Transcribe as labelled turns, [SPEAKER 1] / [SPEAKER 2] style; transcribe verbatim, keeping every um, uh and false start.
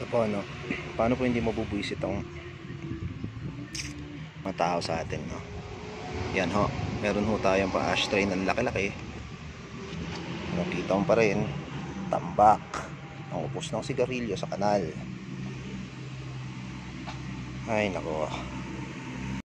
[SPEAKER 1] po, no? Paano po hindi mabubuisit itong mga tao sa atin, no? Yan ho, meron ho tayong pa ashtray ng laki-laki. Nakita mo pa rin, tambak ang upos ng sigarilyo sa kanal. Ay nako,